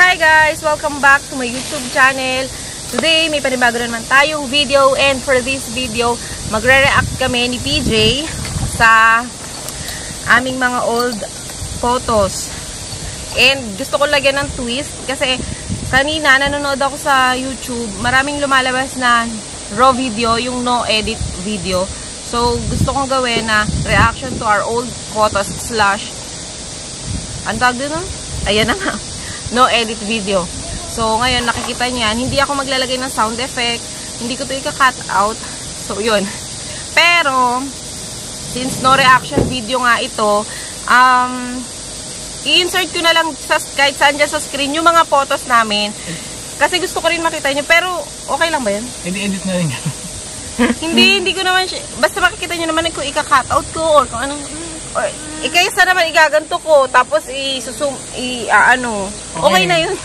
Hi guys! Welcome back to my YouTube channel. Today, may panibago na naman tayong video, and for this video, magre-react kami ni PJ sa aming mga old photos. And gusto ko lagyan ng twist kasi kanina nanonood ako sa YouTube, maraming lumalabas na raw video, yung no edit video. So, gusto kong gawin na reaction to our old photos / ang tawag din, no? Ayan na nga. No edit video. So, ngayon, nakikita niyan, hindi ako maglalagay ng sound effect. Hindi ko ito ika-cut out. So, yun. Pero, since no reaction video nga ito, i-insert ko na lang kahit saan dyan sa screen yung mga photos namin. Kasi gusto ko rin makita nyo. Pero, okay lang ba yan? Edit na rin. hindi ko naman siya. Basta makikita nyo naman kung ika-cut out ko or kung anong... Or, ikaysa naman igaganto ko, tapos okay na yun.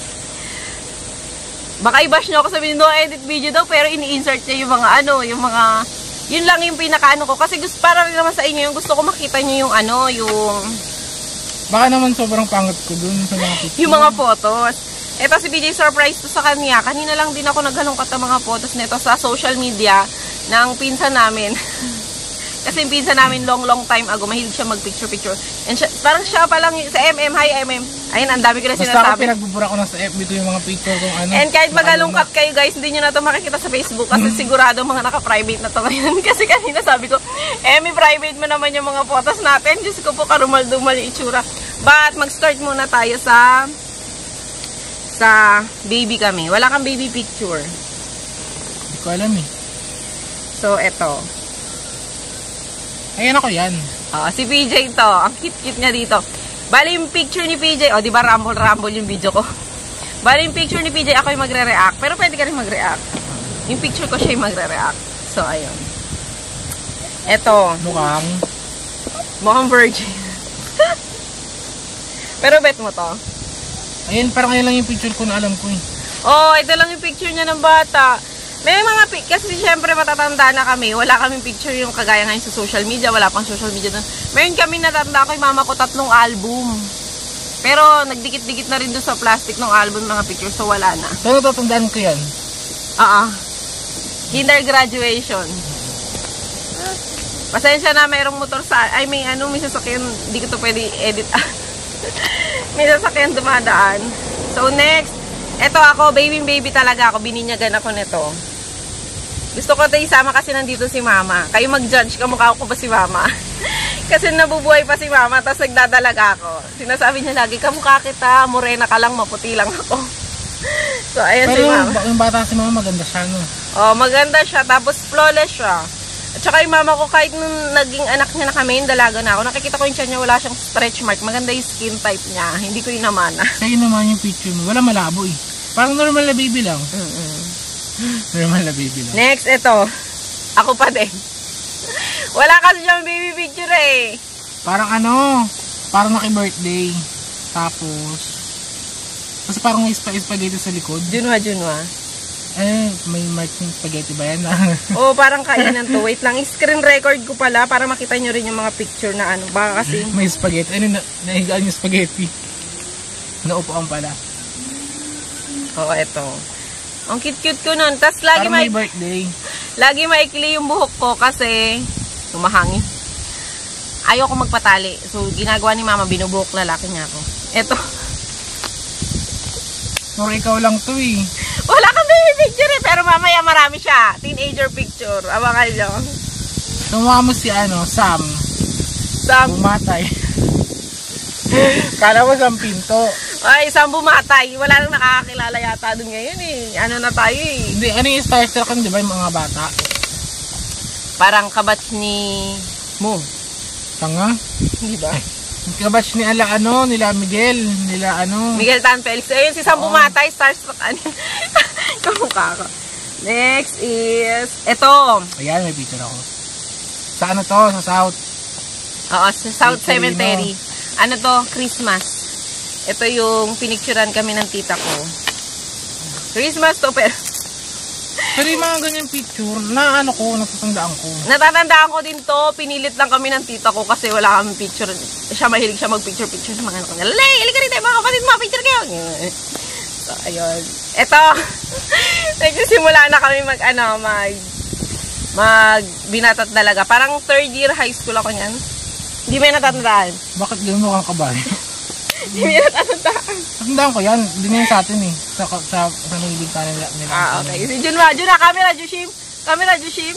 Baka i-bash nyo ako sabihin, no edit video daw, pero ini-insert niya yung mga yun lang yung pinaka ko. Kasi gusto, para rin naman sa inyo, yung gusto ko makita nyo yung yung... Baka naman sobrang pangat ko dun sa mga picture. Yung mga photos. Ito si PJ, surprise to sa kanya. Kanina lang din ako naghalongkat ng mga photos nito sa social media ng pinsan namin. Kasi yung pinsan namin long time ago, mahilig siya mag-picture-picture. And parang siya pa lang sa MM. Hi, MM. Ayun, ang dami ko na sinasabi. Basta ako pinagbubura ko na sa FB ko yung mga picture kung ano. And kahit magalungkat kayo guys, hindi nyo na ito makikita sa Facebook kasi sigurado mga naka-private na ito ngayon. Kasi kanina sabi ko, private mo naman yung mga photos natin. Diyos ko po, karumal-dumal yung itsura. But, mag-start muna tayo sa baby kami. Wala kang baby picture. Hindi ko alam eh. So, eto. Ayan ako yan. Si PJ to. Ang cute-cute niya dito. Bali yung picture ni PJ. O, diba rumble-rumble yung video ko. Bali yung picture ni PJ, ako yung magre-react. Pero pwede ka rin magre-react. Yung picture ko siya yung magre-react. So, ayun. Eto. Mukhang virgin. Pero bet mo to. Ayan, parang ayan lang yung picture ko na alam ko eh. Oh, ito lang yung picture niya ng bata. May mga kasi syempre matatanda na kami. Wala kaming picture yung kagaya ngayon sa social media. Wala pang social media doon. Meron kami natanda ko yung mama ko 3 album. Pero nagdikit-dikit na rin doon sa plastic ng album mga picture. So wala na. So natatandaan ko yan? Kinder graduation. Pasensya na, mayroong motor sa... may sasakyan. Hindi ko to pwede edit. May sasakyan dumadaan. So next. Eto ako, baby talaga ako. Bininyagan ako nito. Gusto ko tayo isama kasi nandito si mama. Kayo mag-judge, kamukha ko ba si mama? Kasi nabubuhay pa si mama, tapos nagdadalaga ako. Sinasabi niya lagi, kamukha kita, morena ka lang, maputi lang ako. So, ayan si mama. Pero yung bata si mama, maganda siya, no? Oh, maganda siya, tapos flawless siya. At saka yung mama ko, kahit nung naging anak niya na kami, yung dalaga na ako, nakikita ko yung tiyan niya, wala siyang stretch mark. Maganda yung skin type niya. Hindi ko yung namana. Sa'yo naman yung picture mo. Wala malabo eh. Parang normal na baby lang. Normal na baby lang. Next, ito. Ako pa din. Wala kasi siyang baby picture eh. Parang parang naki-birthday. Tapos parang may spaghetti sa likod. Junwa. May mark ng spaghetti ba yan? Parang kainan to. Wait lang, screen record ko pala para makita nyo rin yung mga picture na baka kasi. May spaghetti. Nahigaan yung spaghetti. Naupuan pala. Oo, eto. Ang cute-cute ko nun. Tapos lagi may birthday. Lagi maikli yung buhok ko kasi tumahangin. Ayoko magpatali. So, ginagawa ni mama, binubuhok lalaki niya ako. Eto. Pero ikaw lang to eh. Wala kang baby picture eh. Pero mamaya marami siya. Teenager picture. Abangan nyo. Tumukha mo si Sam. Bumatay. Kala mo Sam Pinto. Ay, Sam bumatay. Wala nang nakakakilala yata dun ngayon eh. Ano na tayo eh. Hindi, yung starstruck kan, di ba yung mga bata? Parang kabatch ni Mo. Tanga? Hindi ba? Kabatch ni nila Miguel. Miguel Tan Felix. Ayun, si Sam bumatay. Starstruck. Kamukha ko. Next is, eto. Ayan, may picture ako. Sa to? Sa South? Oo, sa South Cemetery. Christmas. Ito yung pinicturean kami ng tita ko. Christmas to, pero Pero yung mga ganyan picture, na ano ko, natatandaan ko. Natatandaan ko din to, pinilit lang kami ng tita ko kasi wala kami picture. Siya mahilig siya mag-picture-picture sa mga anak ko. Lalay, halika rin tayo mga kapatid, mga picture kayo. So, ayun. Ito, nagsisimula na kami binata talaga. Parang 3rd year high school ako niyan. Hindi may natatandaan. Bakit ganun mo kang kabayo? Hindi may natatandaan. Natandaan ko yan, hindi na yun sa atin eh. Sa nahilig ka nila. Okay. Si Junwa, camera, Jushim. Camera, Jushim.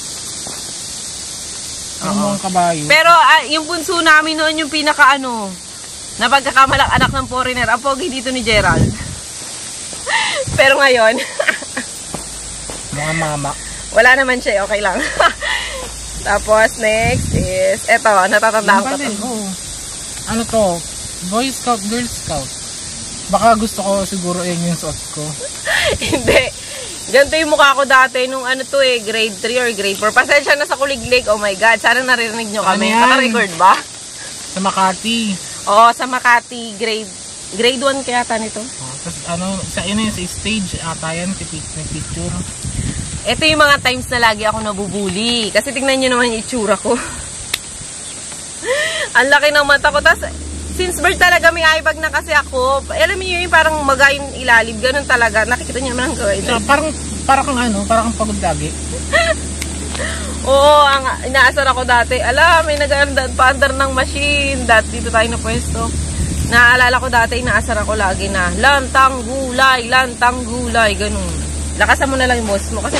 Ano mo ang kabayo? Pero yung bunso namin noon yung pinaka na pagkakamalang anak ng foreigner. Ang pogi dito ni Gerald. Pero ngayon, mga mama. Wala naman siya, okay lang. Tapos next is, eto, natatandaan ko to. Oh. Ano to? Boy Scout, Girl Scout. Baka gusto ko siguro yung suot ko. Hindi. Ganito yung mukha ko dati nung grade 3 or grade 4. Pasensya na sa kuliglig. Oh my God. Sana naririnig nyo kami. Naka-record ba? Sa Makati. Oo, sa Makati. Grade 1 kaya ta nito. Oh, tapos sa stage ata yan, picture. Ito yung mga times na lagi ako nabubuli. Kasi tingnan nyo naman yung itsura ko. Ang laki ng mata ko. Tapos, since birth talaga may eye bag na kasi ako. Alam niyo yung parang maga yung ilalim. Ganun talaga. Nakikita niyo naman ang gawin. So, parang kang pagod lagi. Oo, inaasar ako dati. May nag-paandar ng machine. Dito tayo na pwesto. Naalala ko dati, inaasar ako lagi na lantang gulay, ganun. Lakasan mo na lang yung boss mo kasi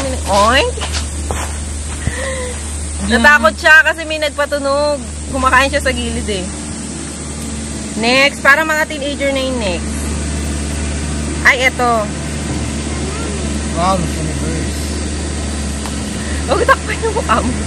natakot siya kasi may nagpatunog. Kumakain siya sa gilid eh. Next, para mga teenager na yung next. Ay, eto. Wow, Miss Universe. Huwag takpan yung mukha mo.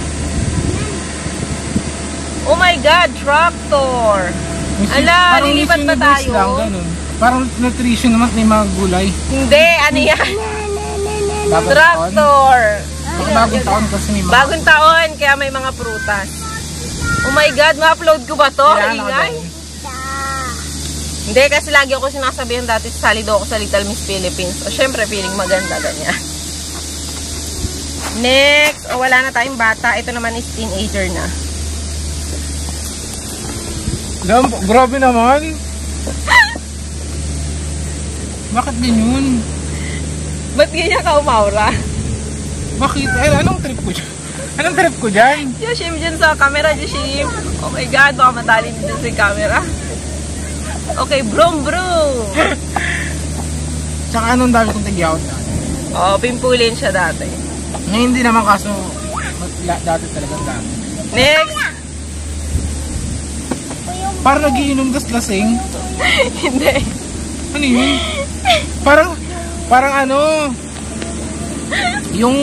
Oh my God, tractor. Lilipat ba tayo? Lang, ganun. Parang nutrition naman may mga gulay. Hindi, ano yan? Tractor. Bagong taon kasi may mga... Bagong taon, kaya may mga prutas. Oh my God, ma-upload ko ba to? Ingay? Hindi, kasi lagi ako sinasabihan dati, salido ako sa Little Miss Philippines. O, syempre, feeling maganda, ganyan. Next, wala na tayong bata. Ito naman is teenager na. Grabe naman. Bakit ganyan? Ba't ganyan ka umaura? Bakit? Anong trip ko dyan? Anong trip ko dyan? Yoshim dyan sa camera, Yoshim. Oh my God, baka matali dyan sa camera. Okay, bro. Tsaka anong dami kong tag-out dati? Oo, pimpulin siya dati. Ngayon hindi naman kaso dati talagang dami. Next! Parang nagiinom tas lasing. Hindi. Ano yun? Parang yung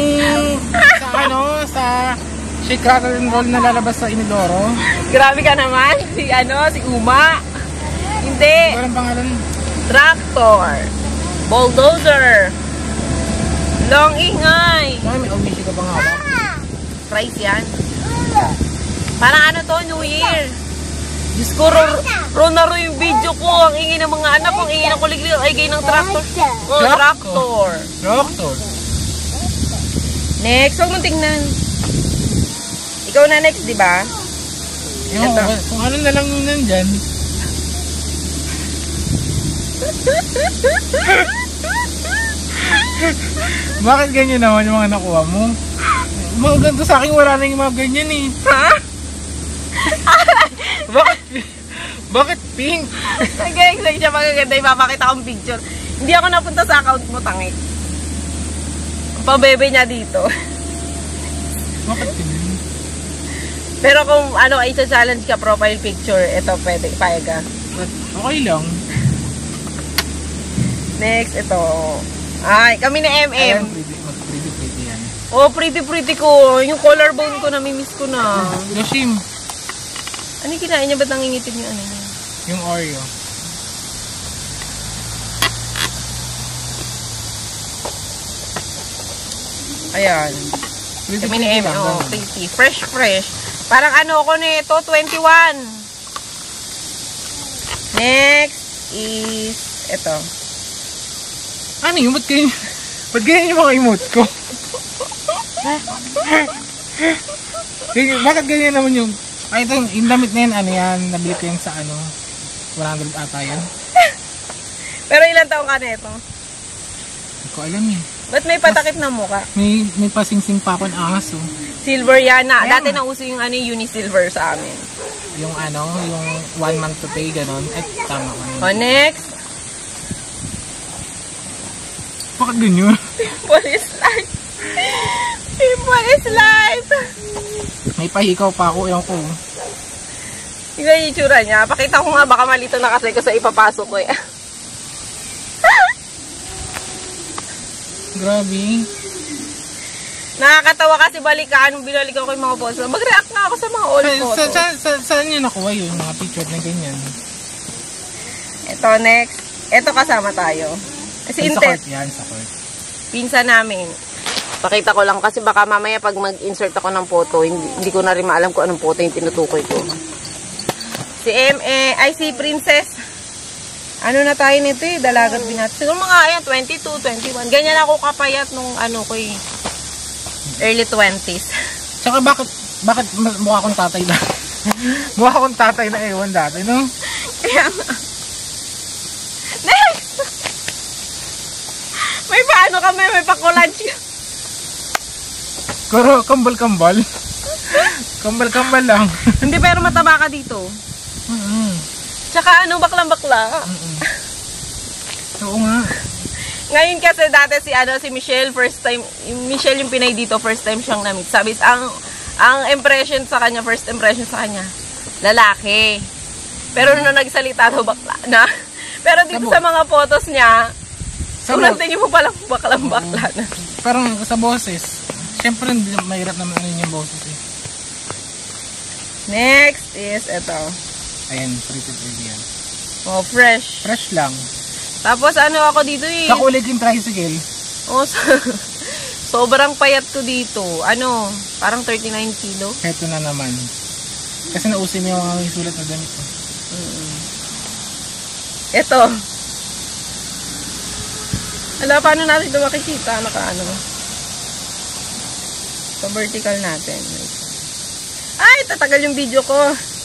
sa Shake, Rattle and Roll na lalabas sa Inidoro. Grabe ka naman. Si Uma. Hindi. Parang pangalan. Tractor. Bulldozer. Long ingay. May omishi ka bang hawak? Price yan. Parang New Year. Diyos ko, ro yung video ko. Ang ingay ng mga anak ko. Ang ingay ng kuliglig. Ay, gay ng tractor. Tractor. Next, huwag mong tingnan. Ikaw na next, di ba? Kung ano na lang yung nandyan. Bakit ganyan naman yung mga nakuha mo? Mga ganito sa akin, wala na yung mga ganyan eh. Ha? Bakit pink? Nag-excited siya magaganda. Ipapakita kong picture. Hindi ako napunta sa account mo, tangik. Pabebe niya dito. Bakit pink? Pero kung i-challenge ka profile picture, ito pwede, payag ka. Okay lang. Next, ito. Ay, kami na MM. Ayan, pretty yan. Oh, pretty ko. Yung collarbone ko, namimiss ko na. Yoshim. Ano yung kinain niya? Ba't nangingitim yung ano niya? Yung Oreo. Ayan. Kami na MM. Oh, pretty. Fresh. Parang ko na ito, 21. Next is ito. Ano yun? Ba't ganyan yung mga emotes ko? Bakit ganyan naman yung... Ay, ito, yung damit na yan, ano yan, nabili ko yan sa ano, 100 ata yan. Pero ilang taong ka na ito? Hindi ko alam eh. Ba't may patakip na mukha? May pasingsing pa ako ng ahas oh. Silver yan na. Ayan. Dati nauso yung ano, uni-silver sa amin. Yung ano, yung 1 month to pay, ganon. Ay, tama ko. O, next. Bakit ganyan? Pimple is life. Pimple is life. May pahikaw pa ako, ewan ko. Tingnan yung itsura niya. Pakita ko nga, baka malito na kasi ko sa ipapasok ko eh. Grabe. Nakakatawa kasi balikan, binalikan ko yung mga photos. Mag-react nga ako sa mga old photos. Saan nyo nakuha yun, mga picture na ganyan? Ito, next. Ito kasama tayo. Kasi Sa court yan, sa court. pinsa namin. Pakita ko lang kasi baka mamaya pag mag-insert ako ng photo, hindi ko na rin maalam kung anong photo yung tinutukoy ko. Si si Princess. Ano na tayo nito eh, dalagat binat. Siguro mga ayan, 22, 21. Ganyan ako kapayat nung ano ko eh, early 20s. Tsaka bakit mukha akong tatay na? Mukha akong tatay na ewan dati, no? Kaya nga. Next! May paano kami, may pa-collage ka. Pero kambal-kambal. Kambal-kambal lang. Hindi, pero mataba ka dito. Tsaka ano, baklang-bakla. Oo nga. Ngayon kasi dati si Michelle, first time, Michelle yung Pinay dito, first time siyang na-meet. Sabi, ang impression sa kanya, first impression sa kanya, lalaki. Pero nung nagsalita daw, bakla na. Pero dito sa mga photos niya, unang tingin mo palang baklang-bakla na. Parang sa boses. Siyempre, mahirap naman ano yung boses eh. Next is ito. Ayan, pretty yan. Oh, fresh. Fresh lang. Tapos ano ako dito eh. Sa kulig yung tricycle. Oh, sobrang payat ko dito. Ano, parang 39 kilo. Heto na naman. Kasi nausin mo yung sulat na damit ko. Ito. Ala, paano natin ito makikita? Naka-ano. So, vertical natin. Ay, tatagal yung video ko.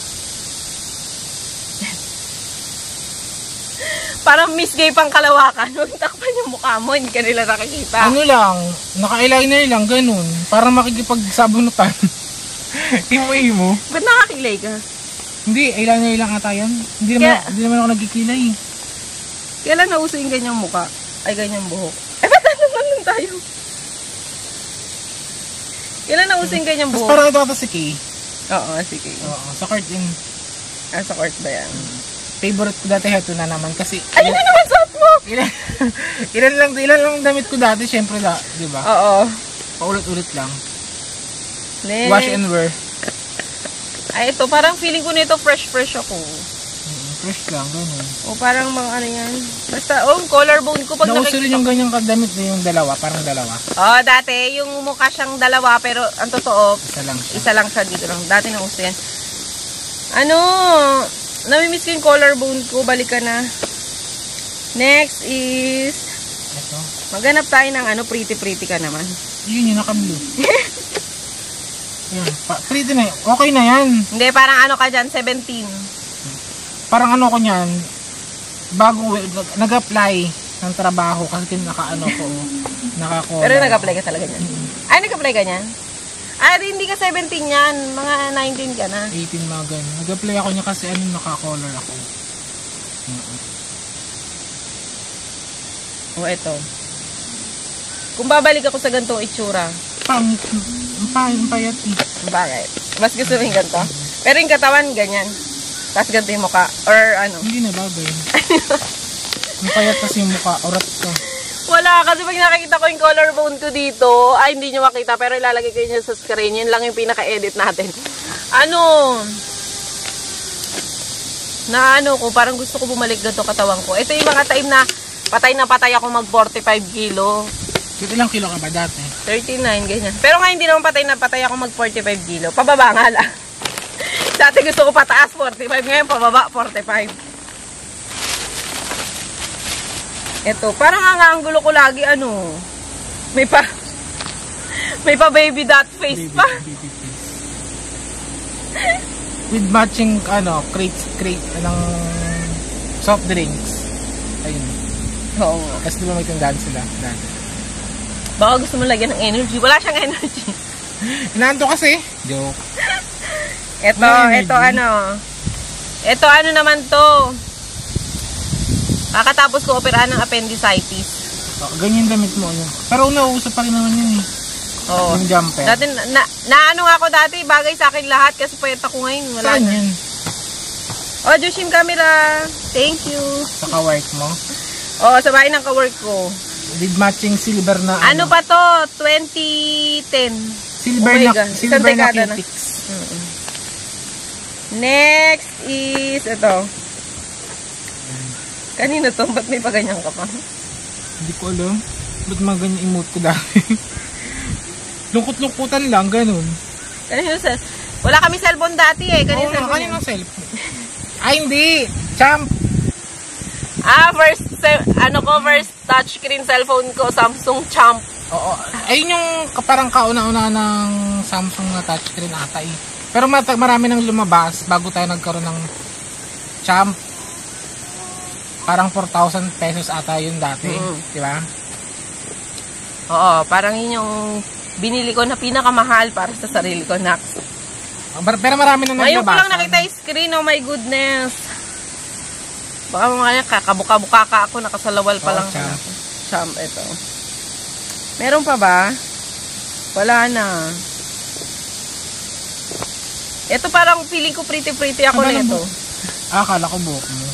Parang Miss Gay pang Kalawakan. Huwag takpan yung mukha mo, hindi ka nila nakikita. Ano lang, naka-eyeliner lang, ganun. Para makikipagsabunutan. Imo-imo. Ba't nakakilay ka? Hindi, eyeliner lang ata yan. Hindi naman ako nagkikilay. Kailan nauso yung ganyang mukha? Ay, ganyang buhok. Eh, ba't naman tayo? Kailan nauso yung ganyang Mas buhok? parang ito ata si Kay. Oo, sige. Oo, sa court din. Ah, sa court ba yan? Favorite ko dati heto na naman kasi... Ayun na naman suot mo! Ilan lang damit ko dati, syempre di ba? Oo. Paulit-ulit lang. Next. Wash and wear. Ay, ito, parang feeling ko nito fresh ako. Fresh lang, ganun. O, parang mga ano yan. Basta, collarbone ko pag Nauso rin yung ganyang kadamit na yung dalawa, parang dalawa. Oh, dati, yung mukha siyang dalawa, pero ang totoo, Isa lang siya dito lang. Dati nauso yan. Ano, namimiss ko yung collarbone ko, balikan na. Next is, Ito. maghanap tayo ng ano, pretty ka naman. Yun yung naka-blue. Yan, pretty na yan. Okay na yan. Hindi, parang ano ka dyan, 17. Parang ano ko niyan, bago nag-apply ng trabaho kasi naka-ano ko, naka-call. Pero nag-apply ka talaga niyan. Ay, nag-apply ka niyan? Ay, hindi ka 17 yan. Mga 19 ka na. 18 mga ganun. Nag-apply ako niya kasi ano, naka-collar ako. O, eto. Kung babalik ako sa ganitong itsura. Payat eh. Bakit? Mas gusto mo yung ganito? Pero yung katawan, ganyan. Tapos ganito yung mukha. Or ano? Hindi na bagay. Ang payat kasi yung mukha, orat ka. Wala, kasi pag nakikita ko yung collarbone ko dito, ay hindi nyo makita, pero ilalagay ko yun sa screen. Yun lang yung pinaka-edit natin. Ano? Na ano ko, parang gusto ko bumalik ganito katawan ko. Ito yung mga time na patay ako mag 45 kilo. Ilang kilo ka ba dati? 39, ganyan. Pero ngayon hindi naman patay ako mag 45 kilo. Pababa nga lang. Dati gusto ko pataas 45, ngayon pababa 45. Ito, parang ang gulo ko lagi ano. May pa baby dot face pa. Baby face. With matching, crate ng soft drinks. Ayun. Oo nga. Kasi diba may tindahan sila? Dati. Baka gusto mo lagyan ng energy. Wala siyang energy. Inaanto kasi. Joke. Ito naman to. Kakatapos ko operahan ng appendicitis. Ganyan damit mo. Pero nauusap pa rin naman yun eh. Oo. Yung jumper. Dati, naano nga ako dati, bagay sa akin lahat kasi payat ako ngayon. Wala Saan na. yun? Oh, Joshim camera. Thank you. Sa ka-work mo? Oh, sa bahay ng ka-work ko. With matching silver na Ano pa to? 2010. Silver Oh my na, God. silver Isang na dekada na. cutics. Next is ito. Kanino to? Ba't may paganyan ka pa? Hindi ko alam. Ba't mga ganyan emote ko dati? Lungkot-lungkutan lang, ganun. Kanino wala kami cellphone dati eh. Kanino Oo, cellphone? kaninong cellphone? Ay, hindi! Champ! First touchscreen cellphone ko, Samsung Champ. Oo. Ayun yung parang kauna-una ng Samsung na touchscreen ata eh. Pero marami nang lumabas bago tayo nagkaroon ng Champ. Parang 4,000 pesos ata yun dati. Di ba? Oo, parang yun yung binili ko na pinakamahal para sa sarili ko, Nax. Pero marami nang Ngayon ko naglabasan. lang nakita yung screen, oh my goodness. Baka mga kakabuka-buka ka ako, nakasalawal pa lang. Champ. Champ, ito. Meron pa ba? Wala na. Ito parang feeling ko pretty ako nito. Akala ko buhok mo.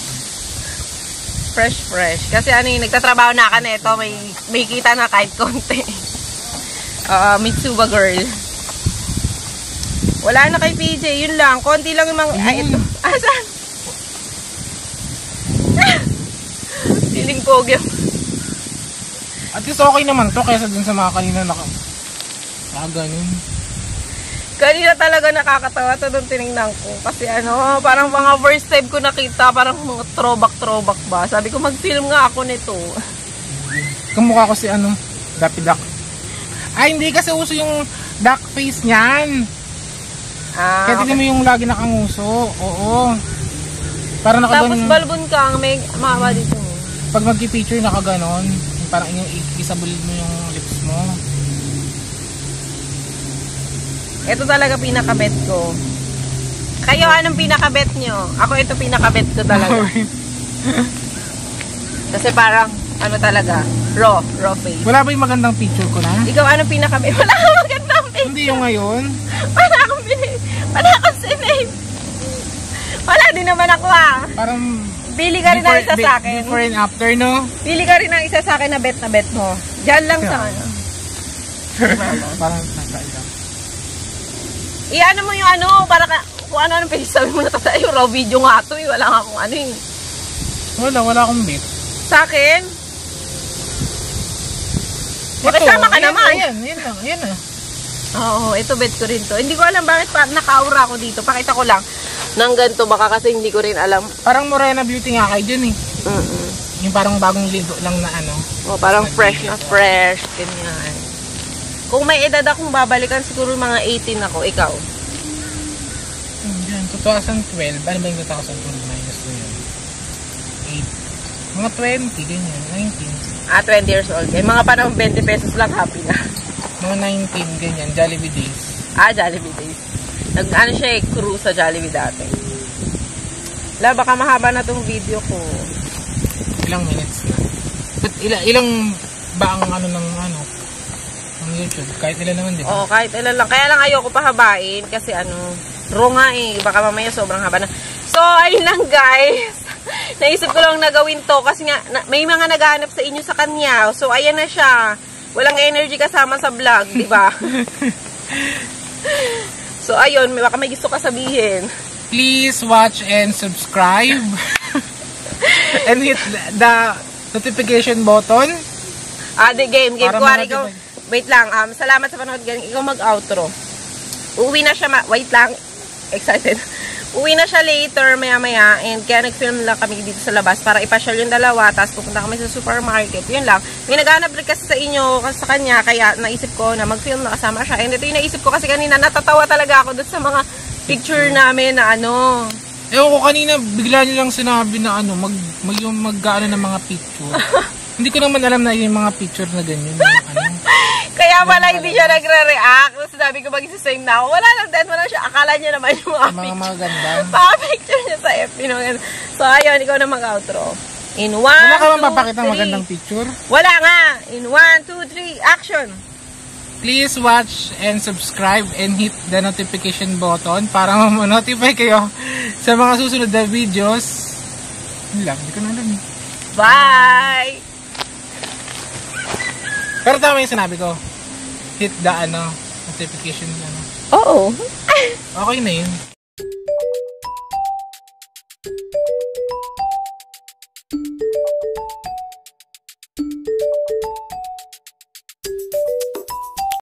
Fresh. Kasi nagtatrabaho na ka na ito, may kita na kahit konti. Mitsuba girl. Wala na kay PJ, yun lang. Konti lang yung mga... Ay, ito. Asan? Feeling pogi. At least okay naman to kaysa dun sa mga kanina ganun. Kanina talaga nakakatawa ito nung tinignan ko. Kasi parang mga first time ko nakita, parang mga throwback ba. Sabi ko mag-film nga ako nito. Kamukha ko si Daffy Duck. Ay, hindi kasi uso yung duck face niyan. Kaya tignan mo yung lagi nakanguso. Oo. Parang tapos balbon ka, may mama dito mo. Pag mag-picture nakaganon, parang yung isabulid mo yung lips mo. Ito talaga pinakabet ko. Kayo, anong pinakabet nyo? Ako ito pinakabet ko talaga. Kasi parang, talaga, raw face. Wala ba yung magandang picture ko na? Ikaw, anong pinakabet? Wala akong magandang picture. Hindi yung ngayon. Wala akong sinave. Wala din naman ako Parang, Bili ka rin ng isa sa akin. Before and after, no? Bili ka rin ng isa sa akin na bet mo. Diyan lang sa Parang nakailang. I-ano mo yung para kung ano pwede sabi mo na yung raw video nga ito Wala nga akong Wala akong bet. Sa akin? Makasama ka naman. Ayan na. Oo, ito bet ko rin to. Hindi ko alam bakit naka-aura ako dito. Pakita ko lang ng ganito. Baka kasi hindi ko rin alam. Parang Morena Beauty nga kayo dyan eh. Yung parang bagong ligo lang na parang fresh na fresh. Ganyan. Kung may edad akong babalikan, siguro mga 18 ako. Ikaw? Yan, 2012. Ano ba yung 2012 minus na yun? 8. Mga 20, ganyan. 19. 20 years old. Mga panahon 20 pesos lang, happy na. Mga 19, ganyan. Jollibee Days. Jollibee Days. Siya cruise sa Jollibee dati. Baka mahaba na tong video ko. Ilang minutes na? But ilang ba ang ng YouTube? Kahit ilan naman, di ba? Oo, kahit ilan lang. Kaya lang ayoko pahabain kasi raw nga baka mamaya sobrang haba na. So, ayun lang guys. Naisip ko lang na gawin to kasi nga, may mga naghahanap sa inyo sa kanya. So, ayan na siya. Walang energy kasama sa vlog, di ba? So, ayun. Baka may gusto ka sabihin. Please watch and subscribe. And hit the notification button. The game. Kuwari Para ikaw, wait lang. Salamat sa panood. Ikaw mag-outro. Uwi na siya. Wait lang. Excited. Uwi na siya later, maya-maya, and kaya nag-film lang kami dito sa labas para ipasyal yung dalawa, tapos pupunta kami sa supermarket. Yun lang. May naghanap rin kasi sa inyo, sa kanya, kaya naisip ko na mag-film na kasama siya. And ito yung naisip ko kasi kanina, natatawa talaga ako doon sa mga picture namin na ano. Ewan ko kanina, bigla niyo lang sinabi na ano, mag-ano ng mga picture. Hindi ko naman alam na yung mga picture na ganyan. Kaya pala hindi siya nagre-react. Tapos sabi ko mag-same na ako. Wala lang din. Wala siya. Akala niya naman yung mga ganda. mga picture niya sa FB. So ayun, ikaw na mag-outro. In 1, 2, 3. Wala ka bang papakita magandang picture? Wala nga. In 1, 2, 3, action! Please watch and subscribe and hit the notification button para ma-notify kayo sa mga susunod na videos. Yun lang. Hindi ko na alam. Bye! Pero tama yung sinabi ko. Hit the notification. Oo. Okay na yun.